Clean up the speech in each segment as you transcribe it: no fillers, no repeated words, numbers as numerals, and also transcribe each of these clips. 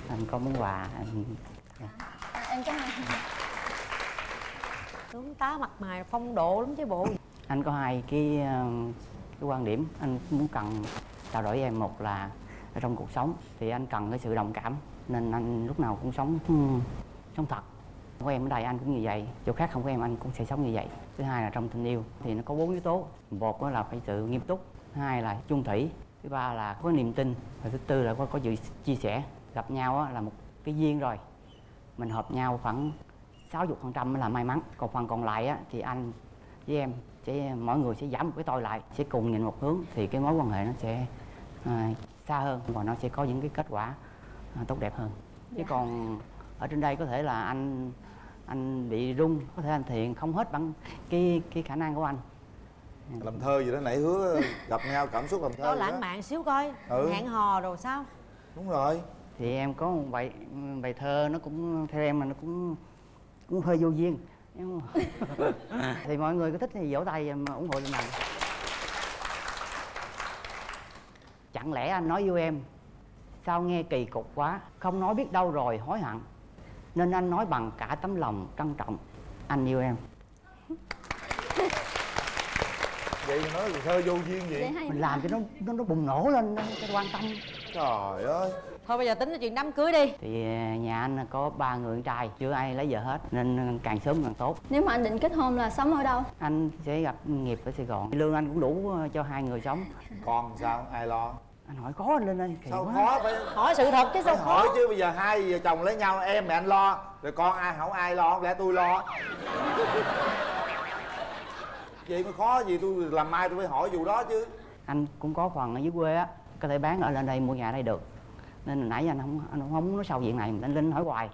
Anh có món quà Em cảm ơn. Tướng tá mặt mày phong độ lắm chứ bộ. anh có hai cái quan điểm anh muốn cần trao đổi với em. Một là ở trong cuộc sống thì anh cần cái sự đồng cảm, nên anh lúc nào cũng sống thật. Có em ở đây anh cũng như vậy, chỗ khác không có em anh cũng sẽ sống như vậy. Thứ hai là trong tình yêu thì nó có 4 yếu tố. Một là phải sự nghiêm túc, thứ hai là chung thủy, thứ ba là có niềm tin, và thứ tư là có sự chia sẻ. Gặp nhau là một cái duyên rồi, mình hợp nhau khoảng 60% mới là may mắn, còn phần còn lại thì anh với em mỗi người sẽ giảm một cái tôi lại, sẽ cùng nhìn một hướng thì cái mối quan hệ nó sẽ xa hơn và nó sẽ có những cái kết quả tốt đẹp hơn. Chứ còn ở trên đây có thể là anh bị rung, có thể anh thiện không hết bằng cái khả năng của anh. Làm thơ gì đó nãy hứa gặp nhau cảm xúc làm thơ. Có lãng mạn xíu coi. Hẹn hò rồi sao? Đúng rồi. Thì em có một bài thơ nó cũng theo em mà nó cũng hơi vô duyên. Thì mọi người có thích thì vỗ tay mà ủng hộ lên này. Chẳng lẽ anh nói yêu em sao nghe kỳ cục quá, không nói biết đâu rồi hối hận, nên anh nói bằng cả tấm lòng trân trọng, anh yêu em. Vậy mà nói thơ vô duyên gì? Mình làm cho nó bùng nổ lên cho quan tâm. Trời ơi. Thôi bây giờ tính chuyện đám cưới đi. Thì nhà anh có 3 người con trai, chưa ai lấy vợ hết, nên càng sớm càng tốt. Nếu mà anh định kết hôn là sống ở đâu? Anh sẽ gặp nghiệp ở Sài Gòn, lương anh cũng đủ cho 2 người sống. Còn sao, ai lo? Anh hỏi khó lên đây kỳ Sao quá. khó, phải Hỏi sự thật chứ sao khó. hỏi chứ. Bây giờ hai vợ chồng lấy nhau, em mẹ anh lo, rồi con ai không ai lo, không lẽ tôi lo? Vậy mà khó gì, tôi làm mai tôi phải hỏi vụ đó chứ. Anh cũng có phần ở dưới quê á, có thể bán ở lên đây mua nhà ở đây được, nên là nãy anh không muốn nói sâu chuyện này, anh Linh hỏi hoài.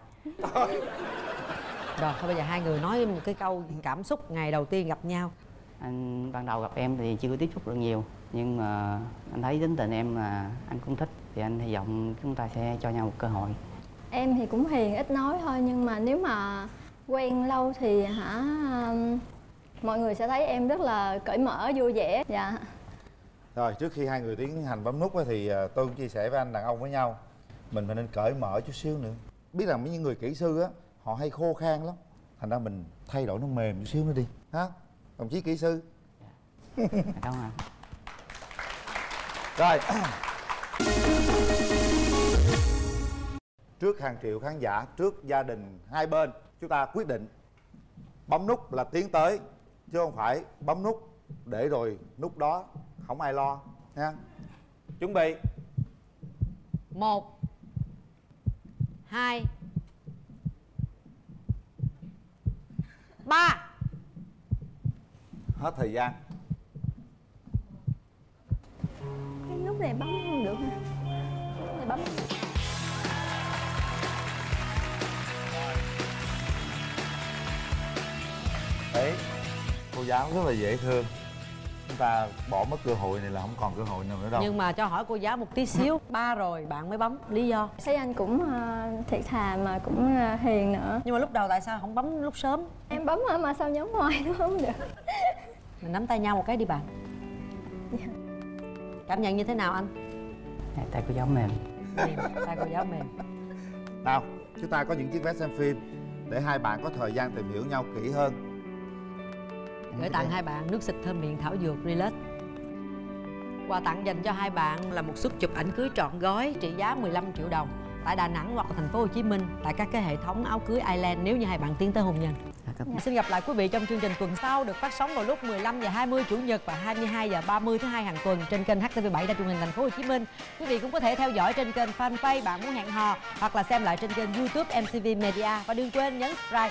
Rồi thôi bây giờ hai người nói một cái câu cảm xúc ngày đầu tiên gặp nhau. Anh ban đầu gặp em thì chưa có tiếp xúc được nhiều, nhưng mà anh thấy tính tình em là anh cũng thích, thì anh hy vọng chúng ta sẽ cho nhau một cơ hội. Em thì cũng hiền ít nói thôi, nhưng mà nếu mà quen lâu thì mọi người sẽ thấy em rất là cởi mở, vui vẻ. Dạ. Rồi trước khi hai người tiến hành bấm nút thì tôi cũng chia sẻ với anh đàn ông với nhau, mình phải nên cởi mở chút xíu nữa. Biết rằng mấy người kỹ sư á, họ hay khô khan lắm, thành ra mình thay đổi nó mềm chút xíu nữa đi ha, đồng chí kỹ sư. Cảm ơn. Rồi. Trước hàng triệu khán giả, trước gia đình hai bên, chúng ta quyết định bấm nút là tiến tới, chứ không phải bấm nút để rồi nút đó không ai lo nha. Chuẩn bị. 1 2 3. Hết thời gian. Cái nút này bấm không được hả? Nút này bấm. Đấy, cô giáo rất là dễ thương. Chúng ta bỏ mất cơ hội này là không còn cơ hội nào nữa đâu. Nhưng mà cho hỏi cô giáo một tí xíu. 3 rồi bạn mới bấm, lý do? Thấy anh cũng thiệt thà mà cũng hiền nữa. Nhưng mà lúc đầu tại sao không bấm lúc sớm? Em bấm mà sao nhấn hoài nó không được. Mình nắm tay nhau một cái đi bạn. Cảm nhận như thế nào anh? Tay cô giáo mềm. Mềm, tay cô giáo mềm. Nào, chúng ta có những chiếc vé xem phim để hai bạn có thời gian tìm hiểu nhau kỹ hơn. Gửi tặng hai bạn nước xịt thơm miệng thảo dược Relax. Quà tặng dành cho hai bạn là một suất chụp ảnh cưới trọn gói trị giá 15 triệu đồng tại Đà Nẵng hoặc thành phố Hồ Chí Minh, tại các cái hệ thống áo cưới Island nếu như hai bạn tiến tới hôn nhân. Xin gặp lại quý vị trong chương trình tuần sau, được phát sóng vào lúc 15:20 Chủ nhật và 22:30 thứ Hai hàng tuần trên kênh HTV7 Đài truyền hình thành phố Hồ Chí Minh. Quý vị cũng có thể theo dõi trên kênh fanpage Bạn Muốn Hẹn Hò hoặc là xem lại trên kênh YouTube MTV Media, và đừng quên nhấn subscribe